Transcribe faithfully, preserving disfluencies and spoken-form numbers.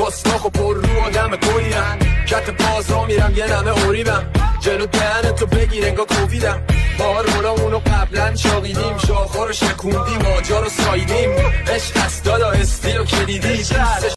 گستاخ و پر رو آدم کلیم کت بازا میرم یه نمه اوریبم جلو دهنتو بگیر انگا کوبیدم ما رولامونو قبلا چاقیدیم شاخا رو شکوندیم آجا رو سایدیم عشق هست دادا استیل و کلیدی